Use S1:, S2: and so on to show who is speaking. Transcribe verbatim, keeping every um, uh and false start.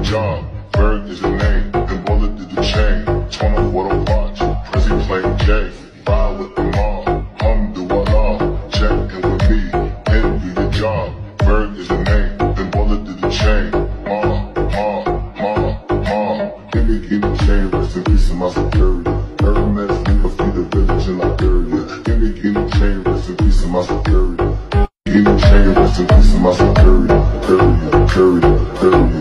S1: job. Bird is the name, then bullet did the chain. Turn off what I watch, Prezi playing J. Ride with the mom, hum do what all. Check in with me, then do your job. Bird is the name, then bullet did the chain. Mom, mom, mom, mom. Give me, give me chain, rest in peace of my security. Hermes, never feed the village in Liberia. Give me, give me chain, rest in peace of my security. Give me chain, rest in peace of my security. Security, security, security.